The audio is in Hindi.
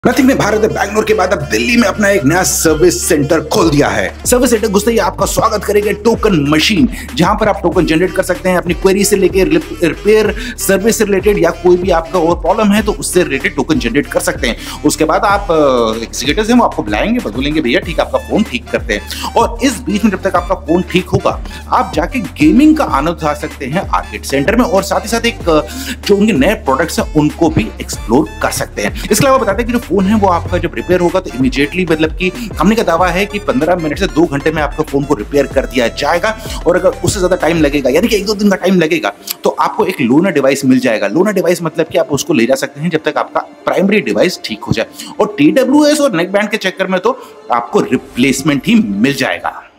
नथिंग ने भारत बैंगलोर के बाद अब दिल्ली में अपना एक नया सर्विस सेंटर खोल दिया है। सर्विस सेंटर घुसते ही आपका स्वागत करेगा टोकन मशीन, जहां पर आप टोकन जनरेट कर सकते हैं अपनी क्वेरी से लेकर रिपेयर सर्विस से रिलेटेड या कोई भी आपका और प्रॉब्लम है तो उससे रिलेटेड टोकन जनरेट कर सकते हैं। उसके बाद आप एग्जीक्यूटिव्स हैं वो आपको बुलाएंगे, बोलेंगे भैया ठीक आपका फोन ठीक करते हैं। और इस बीच में जब तक आपका फोन ठीक होगा आप जाके गेमिंग का आनंद उठा सकते हैं आर्केड सेंटर में, और साथ ही साथ एक जो उनके नए प्रोडक्ट्स हैं उनको भी एक्सप्लोर कर सकते हैं। इसके अलावा बताते हैं कि जो फोन है वो आपका जब रिपेयर होगा तो इमीडिएटली मतलब कि कंपनी का दावा है कि 15 मिनट से 2 घंटे में आपका फोन को रिपेयर कर दिया जाएगा। और अगर उससे ज्यादा टाइम लगेगा यानी कि 1-2 दिन का टाइम लगेगा तो आपको एक लोनर डिवाइस मिल जाएगा। लोनर डिवाइस मतलब कि आप उसको ले जा सकते हैं जब तक आपका प्राइमरी डिवाइस ठीक हो जाए। और TWS और नेक बैंड के चक्कर में तो आपको रिप्लेसमेंट ही मिल जाएगा।